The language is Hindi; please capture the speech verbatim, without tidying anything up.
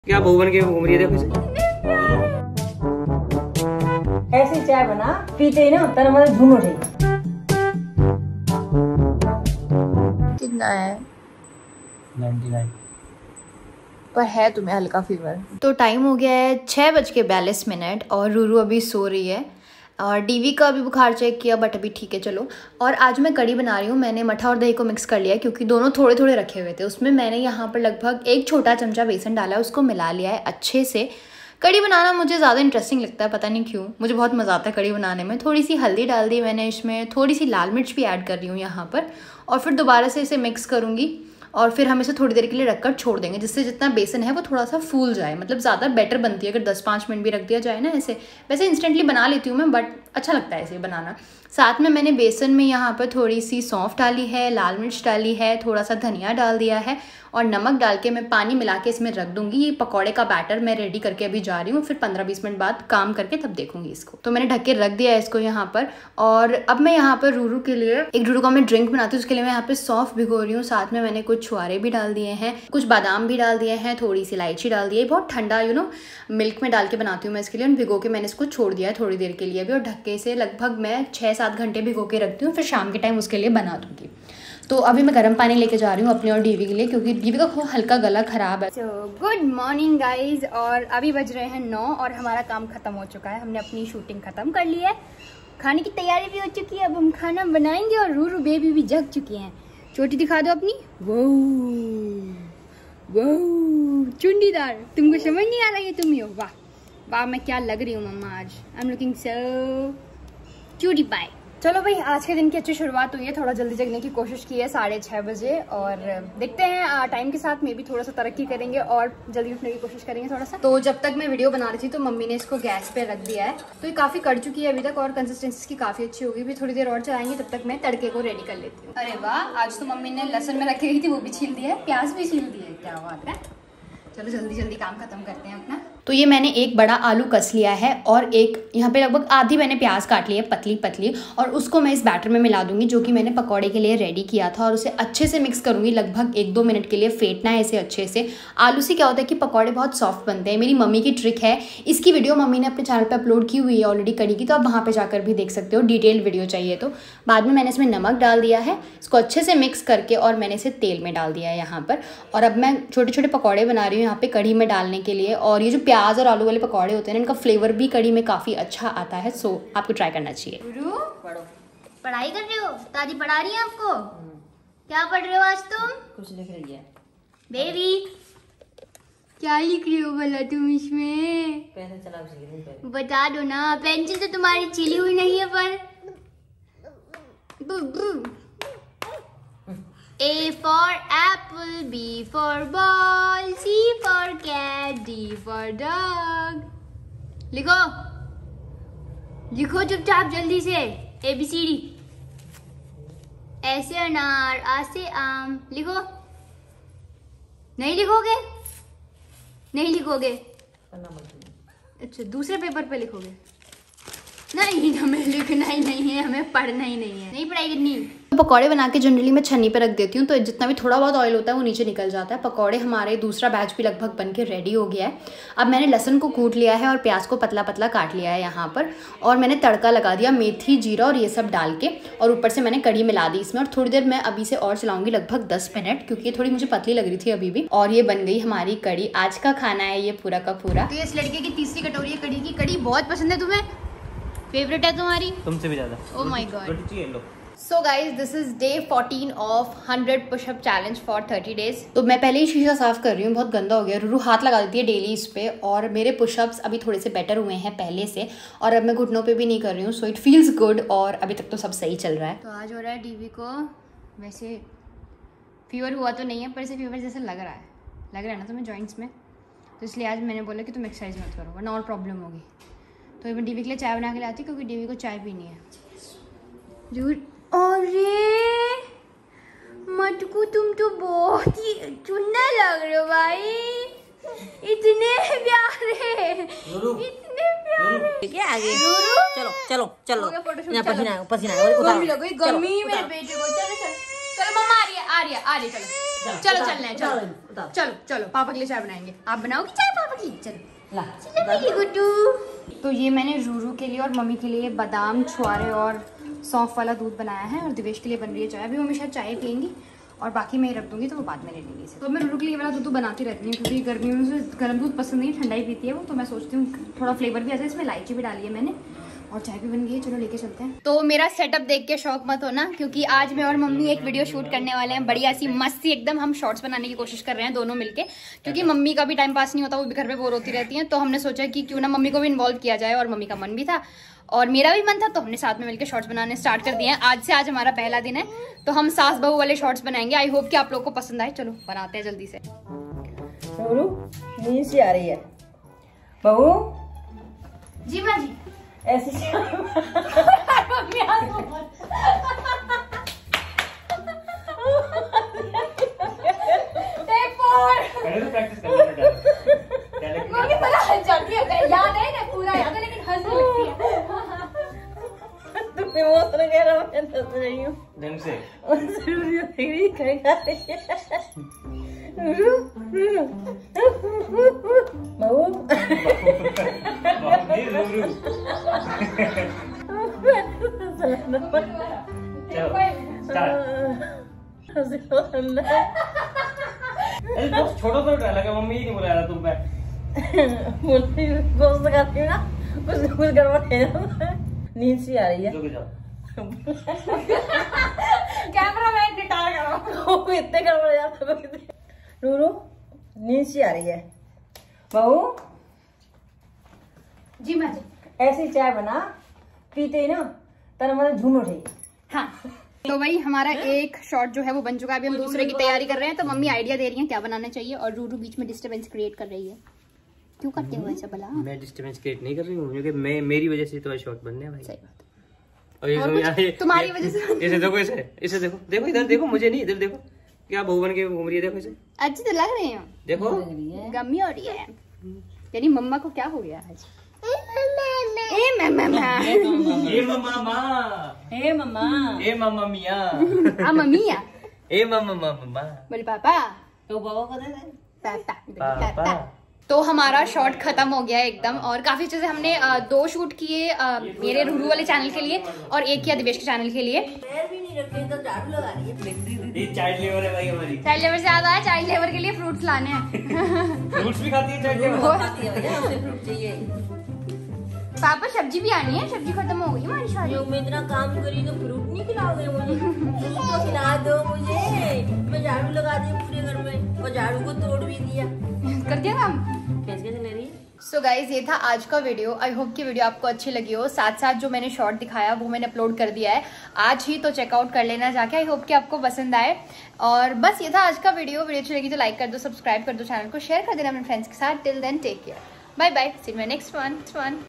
क्या बहू बन के घूम रही है, देखो इसे। ऐसी चाय बना पीते ही ना तेरा मतलब झूम उठे। कितना है? निन्यानवे। पर है तुम्हें हल्का फीवर। तो टाइम हो गया है छः बज के बयालीस मिनट और रूरू अभी सो रही है और डीवी का अभी बुखार चेक किया बट अभी ठीक है चलो। और आज मैं कड़ी बना रही हूँ। मैंने मठा और दही को मिक्स कर लिया है क्योंकि दोनों थोड़े थोड़े रखे हुए थे। उसमें मैंने यहाँ पर लगभग एक छोटा चमचा बेसन डाला है, उसको मिला लिया है अच्छे से। कड़ी बनाना मुझे ज़्यादा इंटरेस्टिंग लगता है, पता नहीं क्यों, मुझे बहुत मज़ा आता है कड़ी बनाने में। थोड़ी सी हल्दी डाल दी मैंने इसमें, थोड़ी सी लाल मिर्च भी ऐड कर रही हूँ यहाँ पर और फिर दोबारा से इसे मिक्स करूँगी और फिर हम इसे थोड़ी देर के लिए रखकर छोड़ देंगे जिससे जितना बेसन है वो थोड़ा सा फूल जाए, मतलब ज़्यादा बेटर बनती है अगर दस पाँच मिनट भी रख दिया जाए ना। ऐसे वैसे इंस्टेंटली बना लेती हूँ मैं बट अच्छा लगता है ऐसे बनाना। साथ में मैंने बेसन में यहाँ पर थोड़ी सी सौंफ डाली है, लाल मिर्च डाली है, थोड़ा सा धनिया डाल दिया है और नमक डाल के मैं पानी मिला के इसमें रख दूँगी। ये पकौड़े का बैटर मैं रेडी करके अभी जा रही हूँ, फिर पंद्रह बीस मिनट बाद काम करके तब देखूँगी इसको। तो मैंने ढक के रख दिया है इसको यहाँ पर। और अब मैं यहाँ पर रूरू के लिए एक रूरू का मैं ड्रिंक बनाती हूँ, उसके लिए मैं यहाँ पर सौंफ भिगो रही हूँ। साथ में मैंने कुछ छुआरे भी डाल दिए हैं, कुछ बादाम भी डाल दिए हैं, थोड़ी सी इलायची डाल दी है। बहुत ठंडा यू नो मिल्क में डाल के बनाती हूँ मैं इसके लिए। और भिगो के मैंने इसको छोड़ दिया है थोड़ी देर के लिए अभी और ढक्के से लगभग मैं छः सात घंटे भिगो के रखती हूँ, फिर शाम के टाइम उसके लिए बना दूँगी। तो अभी मैं गर्म पानी लेके जा रही हूँ अपने और डीवी के लिए क्योंकि डीवी का हल्का गला खराब है। तो गुड मॉर्निंग गाइज, और अभी बज रहे हैं नौ और हमारा काम खत्म हो चुका है। हमने अपनी शूटिंग खत्म कर ली है, खाने की तैयारी भी हो चुकी है। अब हम खाना बनाएंगे और रूरू बेबी भी जग चुकी हैं। चोटी दिखा दो अपनी, वो वो चुंडीदार। तुमको समझ नहीं आ रहा है तुम ही हो? वाह वाह, मैं क्या लग रही हूँ मम्मा आज। I am looking so cutie pie. चलो भाई, आज के दिन की अच्छी शुरुआत हुई है। थोड़ा जल्दी जगने की कोशिश की है साढ़े छः बजे और देखते हैं टाइम के साथ में भी थोड़ा सा तरक्की करेंगे और जल्दी उठने की कोशिश करेंगे थोड़ा सा। तो जब तक मैं वीडियो बना रही थी तो मम्मी ने इसको गैस पे रख दिया है, तो ये काफ़ी कट चुकी है अभी तक और कंसिस्टेंसी इसकी काफ़ी अच्छी होगी। भी थोड़ी देर और चलाएंगे, तब तक मैं तड़के को रेडी कर लेती हूँ। अरे वाह, आज तो मम्मी ने लहसुन में रखी गई थी वो भी छील दिया है, प्याज भी छील दिया है, क्या बात है। चलो जल्दी जल्दी काम खत्म करते हैं अपना। तो ये मैंने एक बड़ा आलू कस लिया है और एक यहाँ पे लगभग आधी मैंने प्याज काट ली है पतली पतली और उसको मैं इस बैटर में मिला दूंगी जो कि मैंने पकौड़े के लिए रेडी किया था और उसे अच्छे से मिक्स करूंगी। लगभग एक दो मिनट के लिए फेंटना है इसे अच्छे से। आलू से क्या होता है कि पकौड़े बहुत सॉफ्ट बनते हैं, मेरी मम्मी की ट्रिक है। इसकी वीडियो मम्मी ने अपने चैनल पर अपलोड की हुई है ऑलरेडी कड़ी की, तो आप वहाँ पर जाकर भी देख सकते हो, डिटेल वीडियो चाहिए तो। बाद में मैंने इसमें नमक डाल दिया है, इसको अच्छे से मिक्स करके और मैंने इसे तेल में डाल दिया है यहाँ पर। और अब मैं छोटे छोटे पकौड़े बना रही हूँ यहाँ पे कढ़ी में डालने के लिए। और ये जो प्याज और आलू वाले पकौड़े होते हैं इनका फ्लेवर भी कड़ी में काफी अच्छा आता है, सो आपको ट्राई करना चाहिए। पढ़ाई कर रहे हो? दादी पढ़ा रही है आपको? क्या पढ़ रहे हो आज तुम? कुछ लिख रही है बेबी, क्या लिख रही हो भला तुम इसमें? पेंसिल चला बता दो ना। पेंसिल तो तुम्हारी छिली हुई नहीं है पर। A for apple, B for ball, C for cat, D for dog. लिखो लिखो चुपचाप जल्दी से। A B C D. ऐसे अनार, आ से आम। लिखो। नहीं लिखोगे? नहीं लिखोगे? अच्छा, दूसरे पेपर पे लिखोगे? नहीं, हमें लिखना ही नहीं है, हमें पढ़ना ही नहीं है, नहीं पढ़ाई करनी। तो पकौड़े बना के जनरली मैं छन्नी पे रख देती हूँ तो जितना भी थोड़ा बहुत ऑयल होता है वो नीचे निकल जाता है। पकौड़े हमारे दूसरा बैच भी लगभग बन के रेडी हो गया है। अब मैंने लहसुन को कूट लिया है और प्याज को पतला पतला काट लिया है यहाँ पर और मैंने तड़का लगा दिया मेथी जीरा और ये सब डाल के और ऊपर से मैंने कड़ी मिला दी इसमें। और थोड़ी देर मैं अभी से और चलाऊंगी लगभग दस मिनट क्योंकि ये थोड़ी मुझे पतली लग रही थी अभी भी। और ये बन गई हमारी कड़ी। आज का खाना है ये पूरा का पूरा। तो इस लड़के की तीसरी कटोरी है कड़ी की। कड़ी बहुत पसंद है तुम्हें? फेवरेट है तुम्हारी? तुमसे भी ज्यादा। Oh my God. लो। So guys, this is day fourteen of hundred pushup challenge for thirty days. तो मैं पहले ही शीशा साफ कर रही हूँ, बहुत गंदा हो गया। रूरू हाथ लगा देती है डेली इस पे और मेरे पुशअप्स अभी थोड़े से बेटर हुए हैं पहले से और अब मैं घुटनों पे भी नहीं कर रही हूँ, सो इट फील्स गुड और अभी तक तो सब सही चल रहा है। तो आज हो रहा है डीवी को, वैसे फीवर हुआ तो नहीं है पर इसे फीवर जैसे लग रहा है लग रहा है ना तुम्हें जॉइंट्स में, तो इसलिए आज मैंने बोला कि तुम एक्सरसाइज मत करो वरना और प्रॉब्लम होगी। तो मैं डीवी के लिए चाय बना के लाती हूँ क्योंकि डीवी को चाय पीनी है। अरे मटकू, तुम तो बहुत ही सुंदर लग रहे हो भाई, इतने प्यारे इतने प्यारे। क्या आगे? चलो चलो चलो, हो गया फोटोशूट। यहाँ पसीना पसीना गर्मी लग गई, गर्मी मेरे बेटे को। चलो चलो चलो, मम्मा आ रही है आ रही है आ रही है, चलो चलो चलना है, चलो चलो चलो पापा के लिए चाय बनाएंगे। आप बनाओगी चाय पापा के लिए? चलो ला चलो मेरी गुड्डू। तो ये मैंने रूरू के लिए और मम्मी के लिए बादाम छुआरे और सौंफ वाला दूध बनाया है और दिवेश के लिए बन रही है चाय। अभी मम्मी शायद चाय पियेंगी और बाकी मैं रख दूंगी तो वो बाद में ले लेंगी इसे। तो मैं रूरू के लिए वाला दूध तो बनाती रहती हूँ क्योंकि गर्मियों में उसे गर्म दूध पसंद नहीं, ठंडा ही पीती है वो। तो मैं सोचती हूँ थोड़ा फ्लेवर भी आता है, इसमें इलायची भी डाली है मैंने और चाय भी बन गई है। चलो लेके चलते हैं। तो मेरा सेटअप देख के शौक मत होना क्योंकि आज मैं और मम्मी एक वीडियो शूट करने वाले हैं, बढ़िया सी मस्त सी एकदम। हम शॉर्ट्स बनाने की कोशिश कर रहे हैं दोनों मिलके क्योंकि मम्मी का भी टाइम पास नहीं होता, वो भी घर पे बोर होती रहती है। तो हमने सोचा कि क्यों ना मम्मी को भी इन्वॉल्व किया जाए और मम्मी का मन भी था और मेरा भी मन था, तो हमने साथ में मिलकर शॉर्ट्स बनाने स्टार्ट कर दिए हैं। आज से आज हमारा पहला दिन है तो हम सास बहू वाले शॉर्ट्स बनाएंगे। आई होप कि आप लोग को पसंद आए। चलो बनाते हैं जल्दी से। रूरू नींद सी आ रही है। बहू जी माँ जी ऐसी याद है ना, पूरा याद है लेकिन हंसने लगती है। तुम इमोशनल कह रहा हूँ, मैं हंस रही हूँ ढंग से। रूरू देख रही है, कहीं खा रही है। रूरू रूरू बहू छोटा सा डायलॉग है, मम्मी ही नहीं बुलाया तुम पे। गोश्त खाती हूँ ना, कुछ कुछ गड़बड़ है। नींद सी आ रही है। कैमरा मैन रिटायर करो। इतने गड़बड़ जाता है। रूरू नींद सी आ रही है। बहू जी माँ जी ऐसी चाय बना, पीते ही ना तेरा मतलब झूम उठेगी। हाँ तो भाई हमारा एक शॉट जो है वो बन चुका है। अभी हम दूसरे की तैयारी कर रहे हैं। तो मम्मी आइडिया दे रही है क्या बनाना चाहिए और रूरू बीच में डिस्टरबेंस क्रिएट कर रही है। क्यों करते हो ऐसा भला? मैं डिस्टरबेंस क्रिएट नहीं कर रही हूँ क्योंकि मैं मेरी वजह से तो शॉर्ट बनने हैं भाई। सही बात। और ये और जो कुछ यहाँ- तुम्हारी वजह से। इसे देखो, इसे इसे देखो, देखो इधर देखो, मुझे नहीं, इधर देखो क्या बहू बन के घूम रही है। देखो इसे, अच्छी तो लग रही हो, देखो गम्मी हो रही है। यानी मम्मा को क्या हो गया आज? ए मम्मा ए मम्मा माँ, हे मम्मा ए मम्मा मिया, आ मम्मिया ए मम्मा मम्मा बोले पापा तो बाबा को दे दे। पापा पापा। तो हमारा शॉट खत्म हो गया है एकदम और काफी अच्छे से हमने अ, दो शूट किए अ, मेरे रूरू वाले चैनल के लिए और एक किया दिवेश के चैनल के लिए। पैर भी नहीं रखे तो झाड़ू लगा रही है। ये चाइल्ड लेबर है भाई हमारी। चाइल्ड लेबर से याद आया, चाइल्ड लेबर के लिए फ्रूट्स लाने हैं। फ्रूट्स भी खाती है चाइल्ड लेबर। खाती है भैया, उसे फ्रूट चाहिए। पापा सब्जी भी आनी है, सब्जी खत्म हो गई हमारी शादी। जो मैं इतना काम करी तो फ्रूट नहीं खिलाओगे मुझे? फ्रूट तो खिला दो मुझे। मैं झाड़ू लगा दी पूरे घर में और झाड़ू को तोड़ भी दिया। कर दिया काम। कैसे कैसे ले रही है? सो so गाइज ये था आज का वीडियो। आई होप कि वीडियो आपको अच्छी लगी हो। साथ साथ जो मैंने शॉर्ट दिखाया वो मैंने अपलोड कर दिया है आज ही, तो चेकआउट कर लेना जाके। आई होप कि आपको पसंद आए। और बस ये था आज का वीडियो। वीडियो अच्छी लगी तो लाइक कर दो, सब्सक्राइब कर दो, चैनल को शेयर कर देना अपने फ्रेंड्स के साथ। Till then take care, bye bye, see you next one one.